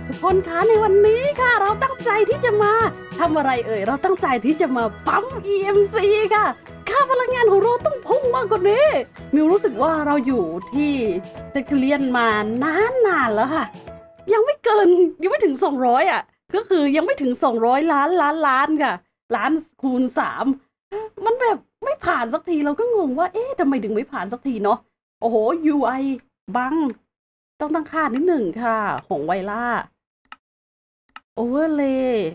ทุกคนคะในวันนี้ค่ะเราตั้งใจที่จะมาทำอะไรเอ่ยเราตั้งใจที่จะมาปั๊ม EMC ค่ะค่าพลังงานของเราต้องพุ่งมากกว่านี้มิวรู้สึกว่าเราอยู่ที่เซคิเลียนมานานแล้วค่ะยังไม่ถึง200อ่ะก็คือยังไม่ถึง200ล้านค่ะล้านคูณ3มันแบบไม่ผ่านสักทีเราก็งงว่าเอ๊ะทำไมถึงไม่ผ่านสักทีเนาะโอ้โห UI บังต้องตั้งค่านิดหนึ่งค่ะของไวล่าโอเวอร์เลย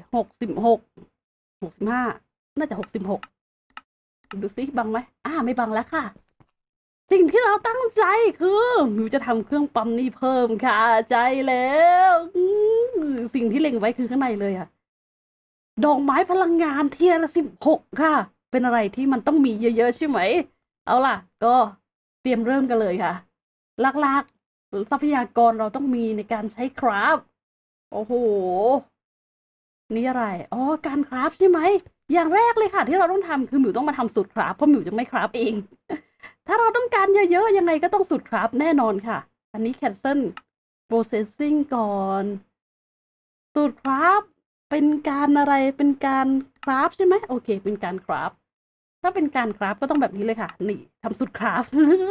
65น่าจะ66ดูซิบังไหมไม่บังแล้วค่ะสิ่งที่เราตั้งใจคือมิวจะทำเครื่องปั๊มนี่เพิ่มค่ะใจแล้วสิ่งที่เล็งไว้คือข้างในเลยอะดอกไม้พลังงานเทียละ16ค่ะเป็นอะไรที่มันต้องมีเยอะๆใช่ไหมเอาล่ะก็เตรียมเริ่มกันเลยค่ะหลักๆทรัพยากรเราต้องมีในการใช้คราฟโอ้โหนี่อะไรการคราฟใช่ไหมอย่างแรกเลยค่ะที่เราต้องทำคือหมิวต้องมาทำสูตรคราฟเพราะหมิวจะไม่คราฟเองถ้าเราต้องการเยอะๆยังไงก็ต้องสูตรคราฟแน่นอนค่ะอันนี้ cancel processing ก่อนสูตรคราฟเป็นการอะไรเป็นการคราฟใช่ไหมโอเคเป็นการคราฟถ้าเป็นการคราฟก็ต้องแบบนี้เลยค่ะนี่ทำสูตรคราฟ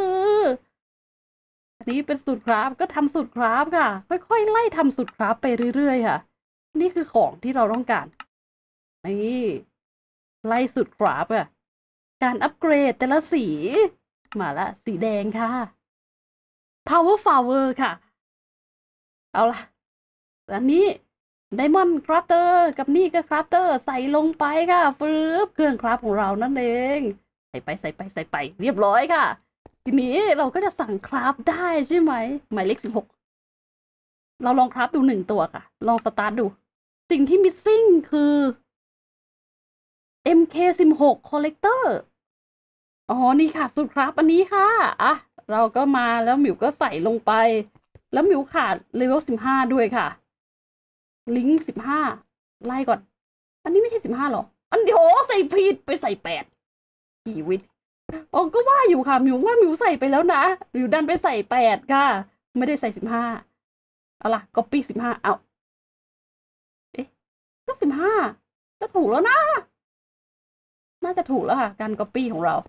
อันนี้เป็นสูตรคราฟก็ทำสูตรคราฟค่ะค่อยๆไล่ทำสูตรคราฟไปเรื่อยๆค่ะนี่คือของที่เราต้องการนี่ไล่สูตรคราฟอะการอัปเกรดแต่ละสีมาละสีแดงค่ะ power flower ค่ะเอาล่ะอันนี้ diamond crafter กับนี่ก็ crafter ใส่ลงไปค่ะฟืบเครื่องคราฟของเรานั่นเองใส่ไปเรียบร้อยค่ะทีนี้เราก็จะสั่งคราฟได้ใช่ไหมหมายเลข16เราลองคราฟดู1ตัวค่ะลองสตาร์ทดูสิ่งที่ missing คือ MK16 collector นี่ค่ะสูตรคราฟอันนี้ค่ะเราก็มาแล้วหมิวก็ใส่ลงไปแล้วหมิวขาดเลเวล15ด้วยค่ะลิงก์15ไล่ก่อนอันนี้ไม่ใช่15หรออันเดียวใส่ผิดไปใส่8ชีวิตก็ว่าอยู่ค่ะหมิวว่าหมิวใส่ไปแล้วนะหมิวดันไปใส่8ค่ะไม่ได้ใส่15เอาล่ะ copy 15เอาเอ๊ะก็15ก็ถูกแล้วนะน่าจะถูกแล้วค่ะการ copy ของเรา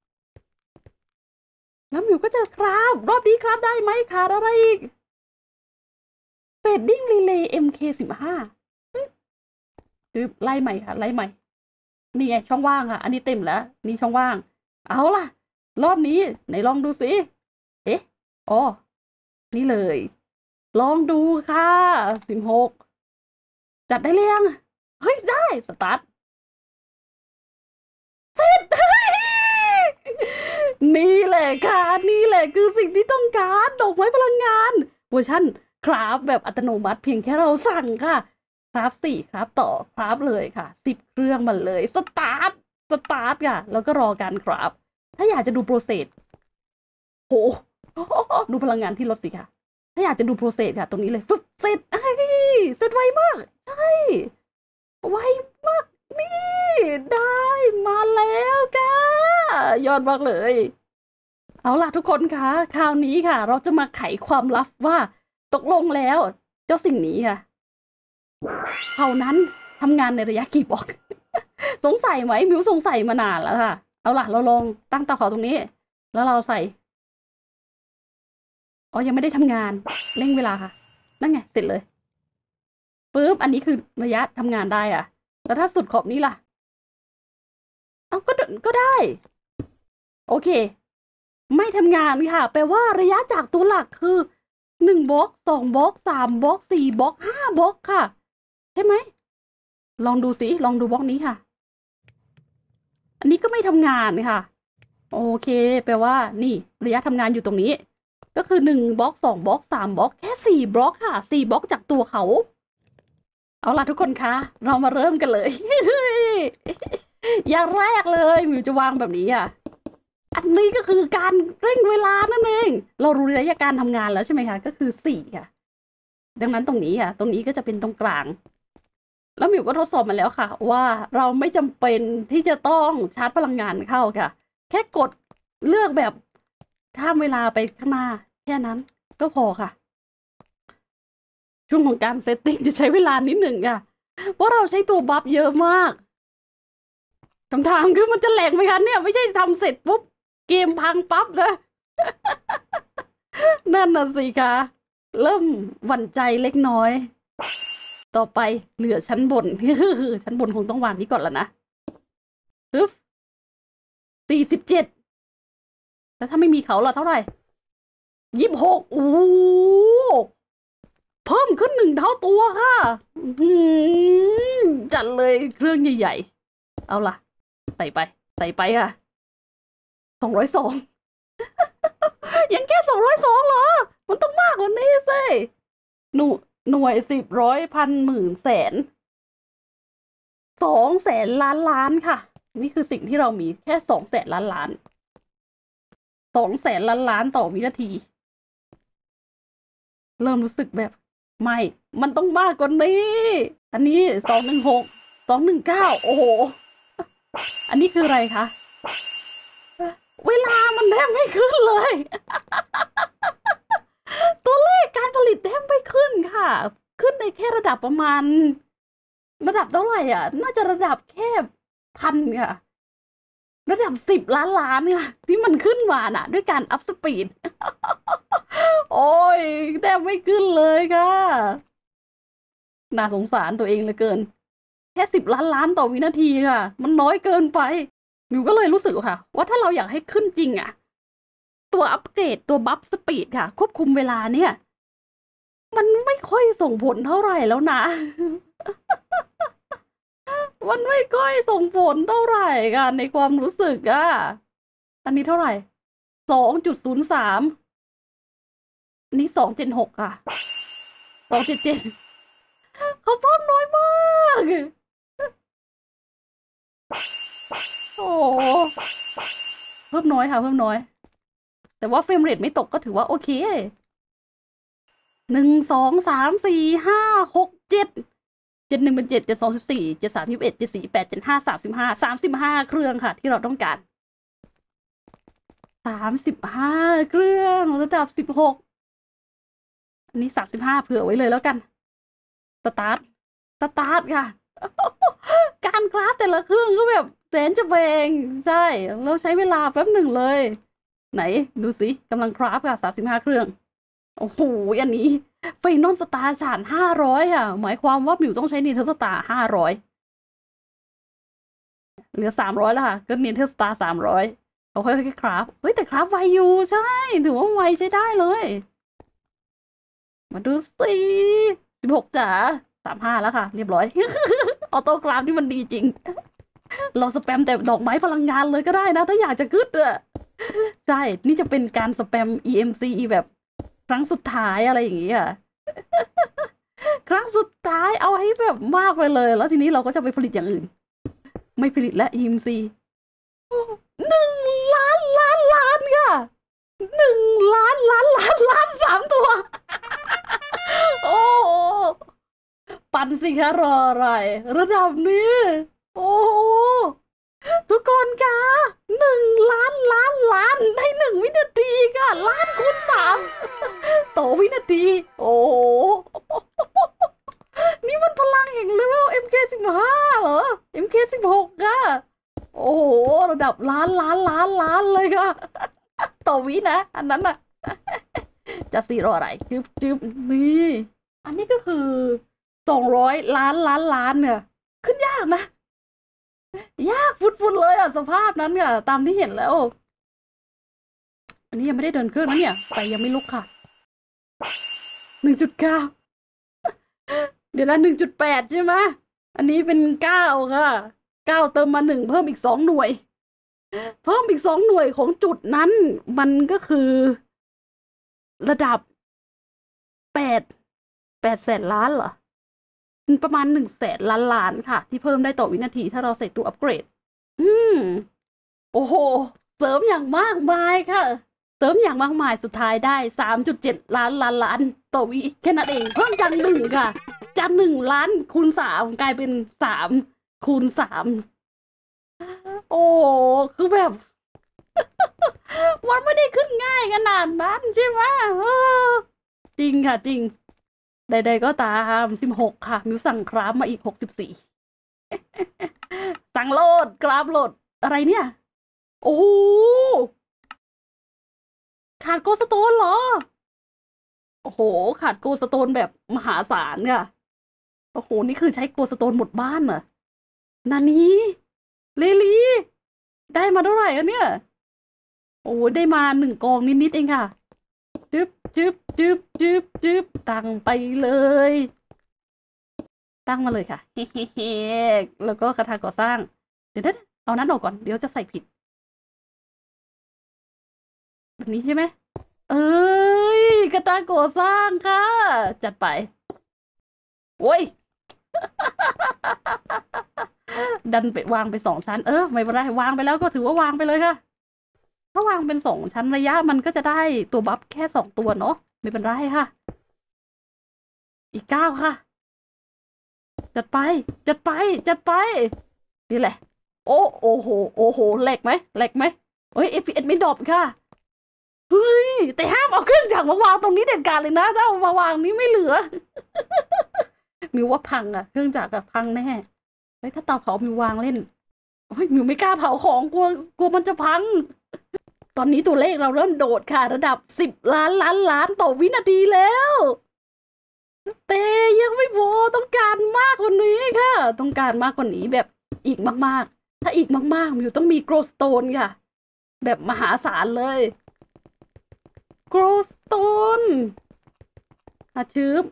แล้วหมิวก็จะคราฟรอบนี้คราฟได้ไหมขาดอะไรอีกเฟดดิ้งรีเลย์ MK15คือไล่ใหม่ค่ะไล่ใหม่นี่ไงช่องว่างค่ะอันนี้เต็มแล้วนี่ช่องว่างเอาล่ะรอบนี้ไหนลองดูสิเอ๊ะนี่เลยลองดูค่ะ16จัดได้เรียงเฮ้ยได้สตาร์ทเสร็จนี่แหละค่ะนี่แหละคือสิ่งที่ต้องการดอกไม้พลังงานเวอร์ชันคราฟแบบอัตโนมัติเพียงแค่เราสั่งค่ะคราฟ4คราฟต่อคราฟเลยค่ะ10เครื่องมันเลยสตาร์ทค่ะแล้วก็รอการคราฟถ้าอยากจะดูโปรเซสโหดูพลังงานที่ลดสิค่ะถ้าอยากจะดูโปรเซสค่ะตรงนี้เลยฟึบเสร็จเสร็จไวมากใช่ไวมากนี่ได้มาแล้วค่ะยอดมากเลยเอาล่ะทุกคนคะคราวนี้ค่ะเราจะมาไขความลับว่าตกลงแล้วเจ้าสิ่งนี้ค่ะเท่านั้นทำงานในระยะกี่บล็อก สงสัยไหมมิวสงสัยมานานแล้วค่ะเอาล่ะเราลองตั้งเตาเผาตรงนี้แล้วเราใส่ยังไม่ได้ทำงานเร่งเวลาค่ะนั่นไงเสร็จเลยปึ๊บอันนี้คือระยะทำงานได้อะแล้วถ้าสุดขอบนี้ล่ะก็ได้โอเคไม่ทำงานค่ะแปลว่าระยะจากตัวหลักคือ1บล็อก2บล็อก3บล็อก4บล็อก5บล็อกค่ะใช่ไหมลองดูสิลองดูบล็อกนี้ค่ะอันนี้ก็ไม่ทำงานค่ะโอเคแปลว่านี่ระยะทำงานอยู่ตรงนี้ก็คือ1บล็อก2บล็อก3บล็อกแค่4บล็อกค่ะ4บล็อกจากตัวเขาเอาล่ะทุกคนคะเรามาเริ่มกันเลย อย่างแรกเลยมิวจะวางแบบนี้อันนี้ก็คือการเร่งเวลานั่นเองเรารู้ระยะการทำงานแล้วใช่ไหมคะก็คือ4ค่ะดังนั้นตรงนี้ค่ะตรงนี้ก็จะเป็นตรงกลางแล้วมิวก็ทดสอบมาแล้วค่ะว่าเราไม่จำเป็นที่จะต้องชาร์จพลังงานเข้าค่ะแค่กดเลือกแบบข้ามเวลาไปข้างหน้าแค่นั้นก็พอค่ะ ชช่วงของการเซตติ้งจะใช้เวลานิดหนึ่งค่ะเพราะเราใช้ตัวบัฟเยอะมากคำถามคือมันจะแหลกไหมคะเนี่ยไม่ใช่ทำเสร็จปุ๊บเกมพังปั๊บนะ นั่นน่ะสิคะเริ่มหวั่นใจเล็กน้อยต่อไปเหลือชั้นบน คือชั้นบนคงต้องวางนี้ก่อนแล้วนะปึ๊บ47แล้วถ้าไม่มีเขาล่ะเท่าไหร่26โอ้เพิ่มขึ้น1 เท่าตัวค่ะจัดเลยเครื่องใหญ่ๆเอาล่ะใส่ไปค่ะ202 ยังแค่202เหรอมันต้องมากกว่านี้สิหน่วย10ร้อยพันหมื่นแสน200,000 ล้านล้านค่ะนี่คือสิ่งที่เรามีแค่200,000 ล้านล้าน200,000 ล้านล้านต่อวินาทีเริ่มรู้สึกแบบไม่มันต้องมากกว่านี้อันนี้216 219โอ้โหอันนี้คืออะไรคะเวลามันแทบไม่ขึ้นเลย ตัวเลขการผลิตแทบไม่ขึ้นค่ะขึ้นในแค่ระดับประมาณระดับเท่าไหร่อ่ะน่าจะระดับแค่1,000ค่ะระดับ10 ล้านล้านค่ะที่มันขึ้นมาน่ะด้วยการอัพสปีด โอ้ยแทบไม่ขึ้นเลยค่ะน่าสงสารตัวเองเหลือเกินแค่10 ล้านล้านต่อวินาทีค่ะมันน้อยเกินไปมิวก็เลยรู้สึกค่ะว่าถ้าเราอยากให้ขึ้นจริงอ่ะตัวอัปเกรดตัวบัฟสปีดค่ะควบคุมเวลาเนี่ยมันไม่ค่อยส่งผลเท่าไหร่แล้วนะ มันไม่ค่อยส่งผลเท่าไหร่กันในความรู้สึกอ่ะอันนี้เท่าไหร่2.03นี่276ค่ะ277เขาเพิ่มน้อยมากโอ้เพิ่มน้อยค่ะเพิ่มน้อยแต่ว่าเฟรมเรทไม่ตกก็ถือว่าโอเค1 2 3 4 5 6 7 71เป็น7 72 14 73 21 74 8 75 35 เครื่องค่ะที่เราต้องการ35เครื่องระดับ16อันนี้35เผื่อไว้เลยแล้วกันสตาร์ทค่ะ การคราฟแต่ละเครื่องก็แบบแสนจะแพงใช่เราใช้เวลาแป๊บหนึ่งเลย ไหนดูสิกำลังคราฟค่ะ35เครื่องโอ้โหอันนี้ไฟนอลสตาร์ฉาน500ค่ะหมายความว่ามิวต้องใช้นีเทลสตาร์500เหลือ300แล้วค่ะก็นีเทลสตาร์300เอาค่อยๆคราฟเฮ้ยแต่คราฟไวอยู่ใช่ถือว่าไวใช้ได้เลยมาดูสิ16จ๋า35แล้วค่ะเรียบร้อย ออโต้กราฟนี่มันดีจริง เราสแปมแต่ดอกไม้พลังงานเลยก็ได้นะถ้าอยากจะขึ้นอะใช่นี่จะเป็นการสแปม EMC แบบครั้งสุดท้ายอะไรอย่างงี้อ่ะ ครั้งสุดท้ายเอาให้แบบมากไปเลยแล้วทีนี้เราก็จะไปผลิตอย่างอื่นไม่ผลิตและ EMC 1 ล้านค่ะ1 ล้าน3 ตัว โอ้โหปั่นสิคะรออะไรระดับนี้โอ้โหทุกคนคะ1 ล้านใน1 วินาทีค่ะล้านคูณ3ต่อวินาทีโอ้โหนี่มันพลังแห่งเลเวล MK15 เหรอ MK16 ค่ะโอ้โหระดับล้านเลยค่ะต่อวินะอันนั้นน่ะจะซีรออะไรจึบนี่อันนี้ก็คือ200 ล้านเนี่ยขึ้นยากนะยากฟุดเลยอ่ะสภาพนั้นเนี่ยตามที่เห็นแล้วอันนี้ยังไม่ได้เดินเครื่องนะเนี่ยไปยังไม่ลุกค่ะ1.9เดี๋ยวนะ1.8ใช่ไหมอันนี้เป็น9ค่ะ9เติมมา1เพิ่มอีก2หน่วยเพิ่มอีก2หน่วยของจุดนั้นมันก็คือระดับ800,000 ล้านเหรอประมาณ100,000 ล้านค่ะที่เพิ่มได้ต่อวินาทีถ้าเราใส่ตัวอัปเกรดโอ้โหเสริมอย่างมากมายค่ะเสริมอย่างมากมายสุดท้ายได้3.7 ล้านต่อวิแค่นั้นเองเพิ่มจาก1ค่ะจาก1 ล้านคูณ3กลายเป็น3คูณ3โอ้คือแบบ มันไม่ได้ขึ้นง่ายขนาดนั้นใช่ไหมจริงค่ะจริงใดๆก็ตาม16ค่ะมิวสั่งคราฟมาอีก64สั่งโหลดกราฟโหลดอะไรเนี่ย โอ้โหขาดโกสโตนเหรอ โอ้โหขาดโกสโตนแบบมหาศาลค่ะโอ้โหนี่คือใช้โกสโตนหมดบ้านเหรอนานี้เลลีได้มาเท่าไหร่อะเนี่ยโอ้ได้มา1 กองนิดๆเองค่ะจึ๊บจึ๊บจึ๊บจึ๊บจึ๊บตั้งไปเลย ตั้งมาเลยค่ะเฮ้ๆแล้วก็กระทะก่อสร้าง เดี๋ยวเอานั้นออกก่อนเดี๋ยวจะใส่ผิด แบบนี้ใช่ไหมเอ้ยกระทะก่อสร้างค่ะ จัดไปโอ้ย ดันไปวางไป2 ชั้นไม่เป็นไรวางไปแล้วก็ถือว่าวางไปเลยค่ะ ถ้าวางเป็น2 ชั้นระยะมันก็จะได้ตัวบัฟแค่2 ตัวเนาะไม่เป็นไรค่ะ อีก9ค่ะ จัดไป จัดไป จัดไป นี่แหละ โอ้โหโอ้โหแหลกไหมแหลกไหมเฮ้ย FPS ไม่ดรอปค่ะ เฮ้ย แต่ห้ามเอาเครื่องจักรมาวางตรงนี้เด็ดขาดเลยนะ ถ้าเอามาวางนี้ไม่เหลือ มิวว่าพังอะเครื่องจักรพังแน่เฮ้ยถ้าเตาเผามิววางเล่นโอ้ยมิวไม่กล้าเผาของกลัวมันจะพัง ตอนนี้ตัวเลขเราเริ่มโดดค่ะ ระดับ10 ล้านต่อวินาทีแล้วแต่ยังไม่พอต้องการมากกว่านี้ค่ะ ต้องการมากกว่านี้แบบอีกมากๆถ้าอีกมากๆมิวต้องมีโกลสโตนค่ะ แบบมหาศาลเลยโกลสโตนชืบ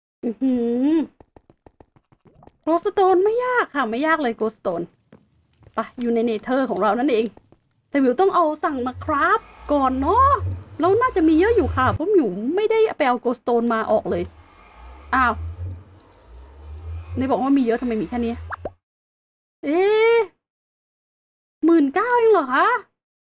โกลสโตนไม่ยากค่ะไม่ยากเลยโกลสโตนไปอยู่ในเนเธอร์ของเรานั่นเองแต่มิวต้องเอาสั่งมาคราฟก่อนเนาะเราน่าจะมีเยอะอยู่ค่ะเพราะมิวไม่ได้ไปเอาโกลสโตนมาออกเลยอ้าวในบอกว่ามีเยอะทำไมมีแค่นี้เอ๊ะ19,000เองเหรอคะ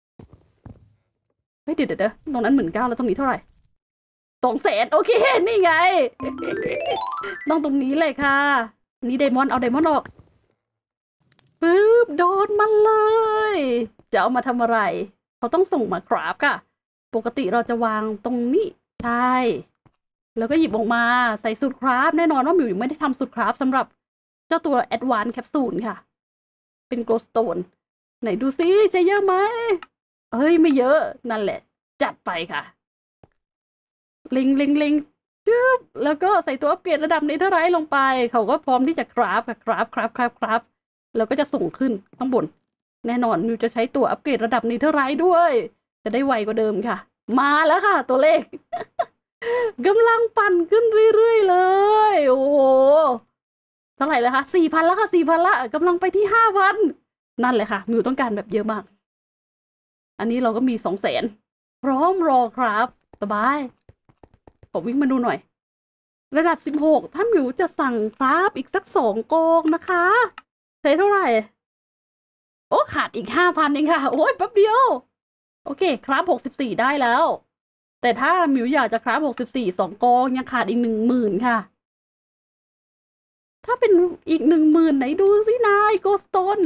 เฮ้ยเดี๋ยวตรงนั้น19,000แล้วตรงนี้เท่าไหร่200,000โอเคนี่ไงต้องตรงนี้เลยค่ะนี่ไดมอนด์เอาไดมอนด์ออกปึ๊บโดนมันเลยจะเอามาทำอะไรเขาต้องส่งมาคราฟค่ะปกติเราจะวางตรงนี้ใช่แล้วก็หยิบออกมาใส่สูตรคราฟแน่นอนว่ามิวยังไม่ได้ทำสูตรคราฟสำหรับเจ้าตัว Advanced Capsule ค่ะเป็นโกลสโตนไหนดูซิใช้เยอะไหมเฮ้ยไม่เยอะนั่นแหละจัดไปค่ะเล็งจึ๊บแล้วก็ใส่ตัวอัปเกรดระดับเนเธอร์ไรท์ลงไปเขาก็พร้อมที่จะคราฟค่ะคราฟแล้วก็จะส่งขึ้นข้างบนแน่นอนมิวจะใช้ตัวอัปเกรดระดับเนเธอร์ไรท์ด้วยจะได้ไวกว่าเดิมค่ะมาแล้วค่ะตัวเลข กำลังปั่นขึ้นเรื่อยๆเลยโอ้โหเท่าไหร่แล้วคะ4,000แล้วค่ะ4,000ละกำลังไปที่5,000นั่นแหละค่ะมิวต้องการแบบเยอะมากอันนี้เราก็มี200,000พร้อมรอครับสบายขอวิ่งมาดูหน่อยระดับ16ถ้ามิวจะสั่งครับอีกสัก2 กองนะคะใช้เท่าไหร่โอ้ขาดอีก5,000เองค่ะโอ้ยแป๊บเดียวโอเคครับ64ได้แล้วแต่ถ้ามิวอยากจะครับ64 2 กองยังขาดอีก10,000ค่ะถ้าเป็นอีก10,000ไหนดูสินายโกสโตน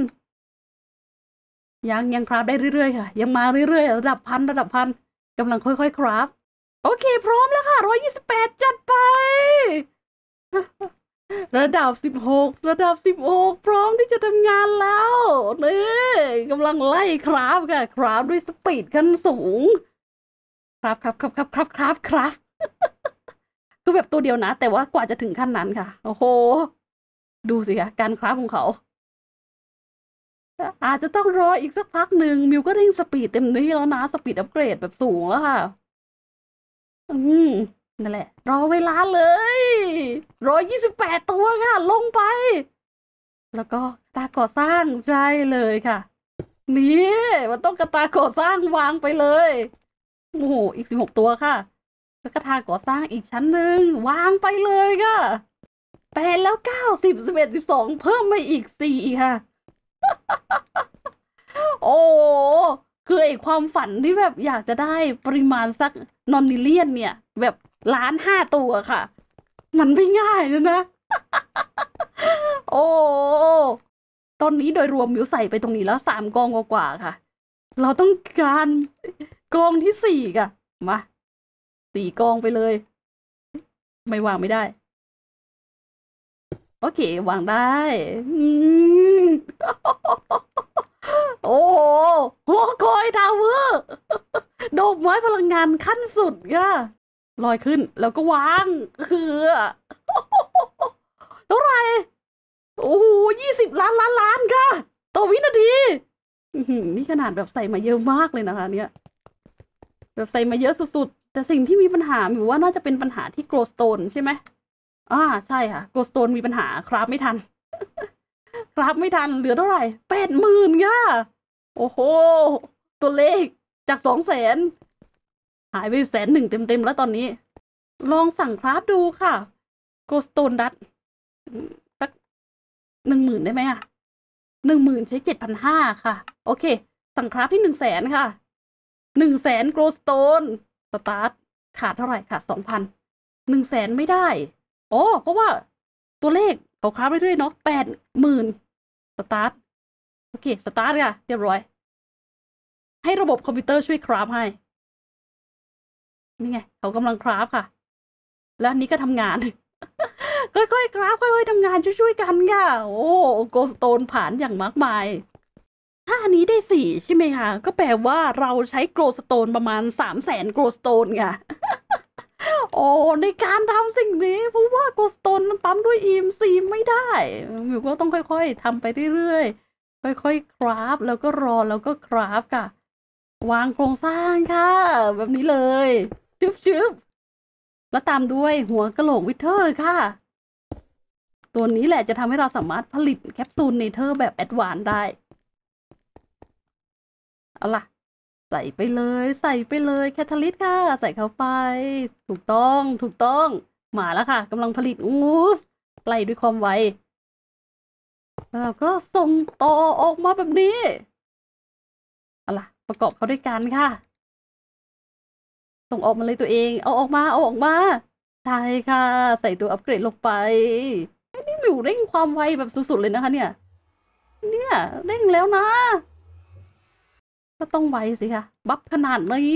ยังครับได้เรื่อยๆค่ะยังมาเรื่อยๆระดับพันกำลังค่อยๆครับโอเคพร้อมแล้วค่ะ128จัดไป ระดับ16พร้อมที่จะทำงานแล้วนี่กำลังไล่คราฟค่ะคราฟด้วยสปีดขั้นสูงครับคือแบบตัวเดียวนะแต่ว่ากว่าจะถึงขั้นนั้นค่ะโอ้โหดูสิคะการคราฟของเขาอาจจะต้องรออีกสักพักหนึ่งมิวก็เร่งสปีดเต็มที่แล้วนะสปีดอัปเกรดแบบสูงแล้วค่ะนั่นแหละรอเวลาเลย128ตัวค่ะลงไปแล้วก็ตาก่อสร้างใช่เลยค่ะนี่มันต้องกระตาก่อสร้างวางไปเลยโอ้โหอีก16ตัวค่ะแล้วก็ทาก่อสร้างอีกชั้นหนึ่งวางไปเลยค่ะ8แล้ว90 11 12เพิ่มมาอีก4ค่ะโอ้คือไอความฝันที่แบบอยากจะได้ปริมาณสักนอนนิเลียนเนี่ยแบบ1,500,000ตัวค่ะมันไม่ง่ายนะโอ้ตอนนี้โดยรวมมิวใส่ไปตรงนี้แล้ว3 กองกว่าค่ะเราต้องการกองที่4ค่ะมา4 กองไปเลยไม่วางไม่ได้โอเควางได้อืมโอ้โหหอคอยทาวเวอร์ดอกไม้พลังงานขั้นสุดค่ะลอยขึ้นแล้วก็วางคือเท่าไหร่โอ้โห20 ล้านค่ะต่อวินาทีนี่ขนาดแบบใส่มาเยอะมากเลยนะคะเนี่ยแบบใส่มาเยอะสุดๆแต่สิ่งที่มีปัญหาอยู่ว่าน่าจะเป็นปัญหาที่โกลสโตนใช่ไหมใช่ค่ะโกลสโตนมีปัญหาครับไม่ทันครับไม่ทันเหลือเท่าไหร่80,000ค่ะโอ้โหตัวเลขจาก200,000หายไป101,000เต็มแล้วตอนนี้ลองสั่งคราฟดูค่ะโกลสโตนดัตสัก10,000ได้ไหมอะ10,000ใช้7,500ค่ะโอเคสั่งคราฟที่100,000ค่ะ100,000โกลสโตนสตาร์ทขาดเท่าไหร่ค่ะ2,000100,000ไม่ได้อ๋อเพราะว่าตัวเลขเขาคราฟเรื่อยๆเนาะ80,000สตาร์ทโอเคสตาร์ทค่ะเรียบร้อยให้ระบบคอมพิวเตอร์ช่วยคราฟให้นี่ไงเขากำลังคราฟค่ะแล้วอันนี้ก็ทำงาน ค่อยๆคราฟค่อยๆทำงานช่วยๆกันค่ะโอ้โกลสโตนผ่านอย่างมากมายถ้าอันนี้ได้4ใช่ไหมคะก็แปลว่าเราใช้โกลสโตนประมาณ300,000โกลสโตนค่ะ โอ้ในการทำสิ่งนี้เพราะว่าโกลสโตนมันปั๊มด้วย EMC ไม่ได้มิวก็ต้องค่อยๆทำไปเรื่อยๆค่อยๆคราฟแล้วก็รอแล้วก็คราฟค่ะวางโครงสร้างค่ะแบบนี้เลยชึบแล้วตามด้วยหัวกะโหลกวิเทอร์ค่ะตัวนี้แหละจะทำให้เราสามารถผลิตแคปซูลเนเธอร์แบบแอดวานซ์ได้เอาล่ะใส่ไปเลยแคทาลิสค่ะใส่เข้าไปถูกต้องมาแล้วค่ะกำลังผลิตไล่ด้วยความไวแล้วเราก็ส่งต่อออกมาแบบนี้เอาล่ะประกอบเขาด้วยกันค่ะส่งออกมาเลยตัวเองเอาออกมาใช่ค่ะใส่ตัวอัปเกรดลงไปนี่หมิวเร่งความไวแบบสุดๆเลยนะคะเนี่ยเร่งแล้วนะก็ต้องไวสิคะบัฟขนาดนี้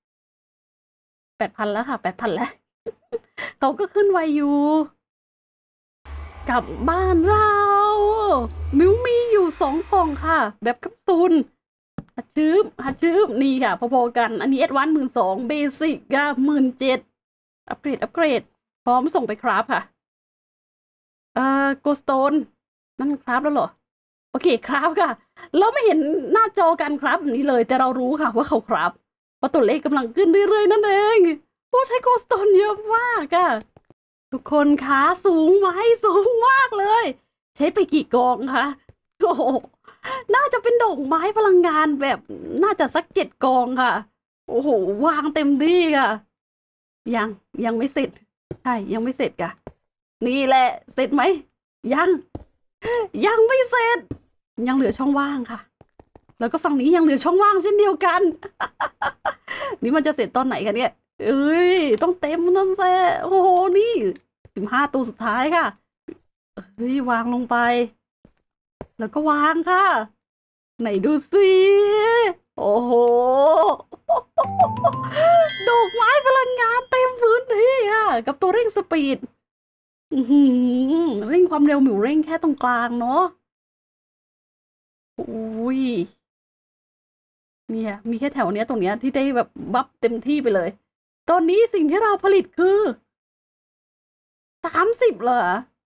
8,000แล้วค่ะ8,000แล้วเขาก็ขึ้นไวอยู่กลับบ้านเรามิวมีอยู่2 กล่องค่ะแบบแคปซูลฮัดชืบนี่ค่ะพอๆกันอันนี้แอดวานซ์12,000เบสิกก็17,000อัปเกรดพร้อมส่งไปคราฟค่ะโกสโตนนั่นคราฟแล้วเหรอโอเคคราฟค่ะเราไม่เห็นหน้าจอการคราฟแบบนี้เลยแต่เรารู้ค่ะว่าเขาคราฟเพราะตัวเลขกำลังขึ้นเรื่อยๆนั่นเองโอ้ใช้โกสโตนเยอะมากอะทุกคนคะสูงไหมสูงมากเลย ใช้ไปกี่กองคะโอ้โหน่าจะเป็นดอกไม้พลังงานแบบน่าจะสัก7 กองค่ะโอ้โหวางเต็มที่ค่ะยังไม่เสร็จใช่ยังไม่เสร็จค่ะนี่แหละเสร็จไหมยังไม่เสร็จยังเหลือช่องว่างค่ะแล้วก็ฝั่งนี้ยังเหลือช่องว่างเช่นเดียวกัน นี่มันจะเสร็จตอนไหนกันเนี่ยเอ้ยต้องเต็มนั่นแหละโอ้โหนี่15 ตัวสุดท้ายค่ะเฮ้ยวางลงไป แล้วก็วางค่ะ ไหนดูสิโอ้โหดอกไม้พลังงานเต็มพื้นที่อ่ะกับตัวเร่งสปีดเร่งความเร็วหมิวเร่งแค่ตรงกลางเนาะอุ้ยเนี่ยมีแค่แถวเนี้ยตรงเนี้ยที่ได้แบบบัฟเต็มที่ไปเลย ตอนนี้สิ่งที่เราผลิตคือ30เหรอ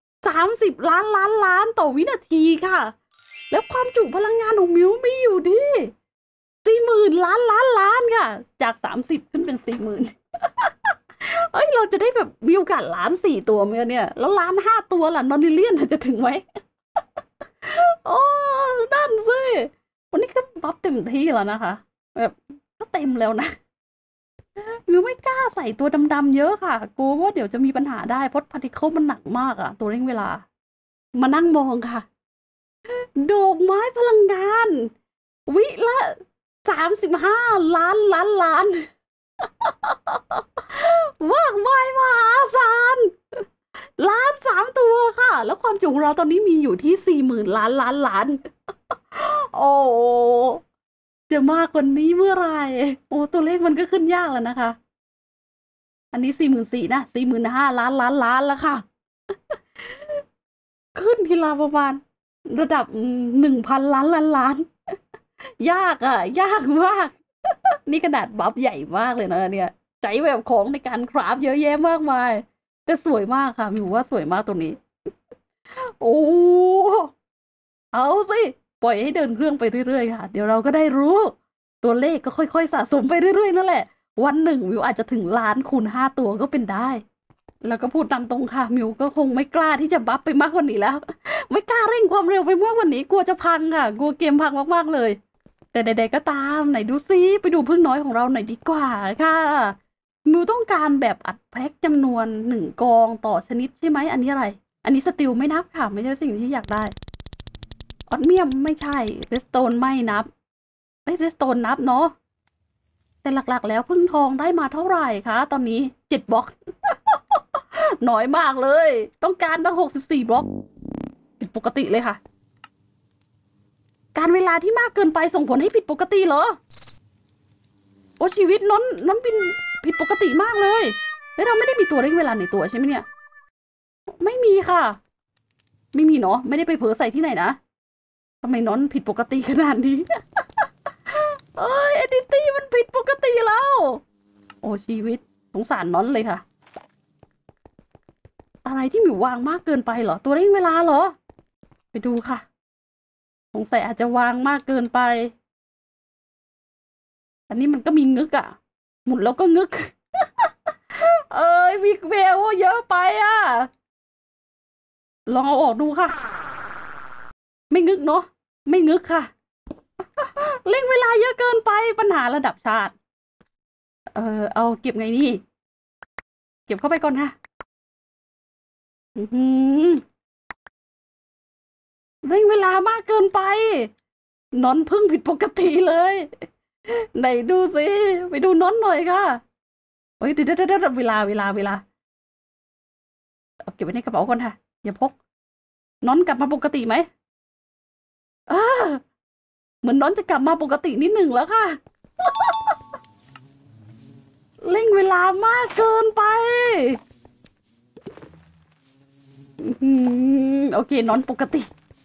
30 ล้านต่อวินาทีค่ะ แล้วความจุพลังงานของมิวมีอยู่ดี40,000 ล้านค่ะจาก30ขึ้นเป็น40,000เอ้ยเราจะได้แบบมีโอกาส1,4,000,000ไหมเนี่ยแล้ว1,5,000,000ล่ะนอนนิเลียนจะถึงไหมโอ้นั่นสิวันนี้ก็บัฟเต็มที่แล้วนะคะแบบก็เต็มแล้วนะมิวไม่กล้าใส่ตัวดำๆเยอะค่ะกลัวว่าเดี๋ยวจะมีปัญหาได้เพราะพาร์ติเคิลมันหนักมากอะตัวเร่งเวลามานั่งมองค่ะดอกไม้พลังงานวิละ35 ล้านว่ากมายมหาศาล1,3,000,000ค่ะแล้วความจุของเราตอนนี้มีอยู่ที่40,000 ล้านโอ้จะมากกว่านี้เมื่อไหร่โอ้ตัวเลขมันก็ขึ้นยากแล้วนะคะอันนี้44,000นะ45,000,000,000,000แล้วค่ะทีละประมาณระดับ1,000 ล้าน ยากอ่ะ ยากมาก นี่ขนาดบัฟใหญ่มากเลยนะเนี่ยใจแบบของในการคราฟเยอะแยะมากมาย แต่สวยมากค่ะมิวว่าสวยมากตัวนี้ โอ้เอาสิปล่อยให้เดินเครื่องไปเรื่อยๆค่ะเดี๋ยวเราก็ได้รู้ ตัวเลขก็ค่อยๆสะสมไปเรื่อยๆนั่นแหละวันหนึ่งมิวอาจจะถึงล้านคูณ5 ตัวก็เป็นได้ แล้วก็พูดตามตรงค่ะมิวก็คงไม่กล้าที่จะบัฟไปมากกว่านี้แล้ว ไม่กล้าเร่งความเร็วไปมากกว่านี้กลัวจะพังค่ะกลัวเกมพังมากๆเลย แต่ใดๆก็ตามไหนดูซิไปดูพึ่งน้อยของเราหน่อยดีกว่าค่ะมิวต้องการแบบอัดแพ็คจำนวน1 กองต่อชนิดใช่ไหมอันนี้อะไร อันนี้สติลไม่นับค่ะไม่ใช่สิ่งที่อยากได้ออดเมียมไม่ใช่เรสโตนไม่นับเรสโตนนับเนาะแต่หลักๆแล้วพึ่งทองได้มาเท่าไหร่คะตอนนี้7 บล็อก น้อยมากเลยต้องการตั้ง64 บล็อกผิดปกติเลยค่ะการเวลาที่มากเกินไปส่งผลให้ผิดปกติเหรอโอ้ชีวิตน้นบินผิดปกติมากเลยแล้วเราไม่ได้มีตัวเร่งเวลาในตัวใช่ไหมเนี่ยไม่มีค่ะไม่มีเนาะไม่ได้ไปเผลอใส่ที่ไหนนะทำไมน้นผิดปกติขนาดนี้ เอ้ยเอดิตี้มันผิดปกติแล้วโอ้ชีวิตสงสารน้นเลยค่ะอะไรที่หมิววางมากเกินไปเหรอตัวเร่งเวลาเหรอไปดูค่ะสงสัยอาจจะวางมากเกินไปอันนี้มันก็มีงึกอ่ะหมุนแล้วก็งึก เอ้ยมีเวลเยอะไปอ่ะลองเอาออกดูค่ะไม่งึกเนาะไม่งึกค่ะ เร่งเวลาเยอะเกินไปปัญหาระดับชาติเอาเก็บไงนี่เก็บเข้าไปก่อนค่ะเร่งเวลามากเกินไปนอนพึ่งผิดปกติเลยไหนดูสิไปดูน้อนหน่อยค่ะโอ้ยเดี๋ยวเวลาเอาเก็บไว้ในกระเป๋าก่อนค่ะอย่าพกน้อนกลับมาปกติไหมเหมือนน้อนจะกลับมาปกตินิดหนึ่งแล้วค่ะ เร่งเวลามากเกินไปโอเคน้อนปกติ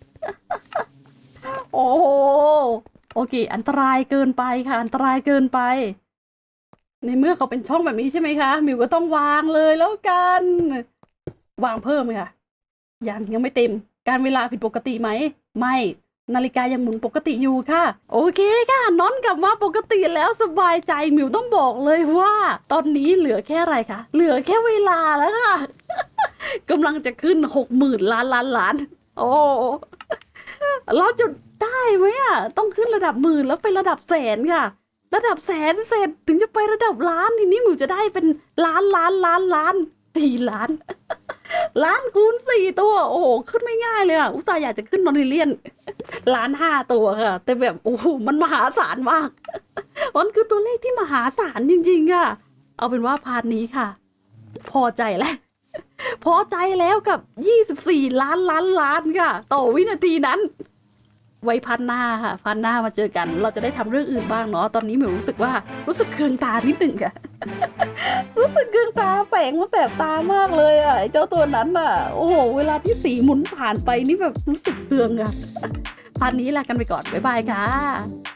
โอ้โอเคอันตรายเกินไปค่ะอันตรายเกินไปในเมื่อเขาเป็นช่องแบบนี้ใช่ไหมคะมิวก็ต้องวางเลยแล้วกันวางเพิ่มค่ะยังไม่เต็มการเวลาผิดปกติไหมไม่นาฬิกายังหมุนปกติอยู่ค่ะโอเคค่ะน้อนกลับมาปกติแล้วสบายใจมิวต้องบอกเลยว่าตอนนี้เหลือแค่อะไรคะเหลือแค่เวลาแล้วค่ะ กำลังจะขึ้น60,000 ล้านโอ้เราจะได้ไหมอ่ะต้องขึ้นระดับ10,000แล้วไประดับแสนค่ะระดับแสนเสร็จถึงจะไประดับล้านทีนี้มิวจะได้เป็นล้าน4 ล้านล้านคูณ4 ตัวโอ้โหขึ้นไม่ง่ายเลยอ่ะอุตส่าห์อยากจะขึ้นนอริเลียนล้าน5 ตัวค่ะแต่แบบโอ้โหมันมหาศาลมากมันคือตัวเลขที่มหาศาลจริงๆค่ะเอาเป็นว่าพาร์ทนี้ค่ะพอใจแล้วพอใจแล้วกับ24 ล้านค่ะต่อวินาทีนั้นไว้พันหน้าค่ะพันหน้ามาเจอกันเราจะได้ทำเรื่องอื่นบ้างเนาะตอนนี้หมิวรู้สึกเคืองตานิดหนึ่งค่ะ รู้สึกเคืองตาแสงมันแสบตามากเลยอ่ะเจ้าตัวนั้นอ่ะโอ้โหเวลาที่สีหมุนผ่านไปนี่แบบรู้สึกเคืองอ่ะพันนี้ลากันไปก่อนบ๊ายบายค่ะ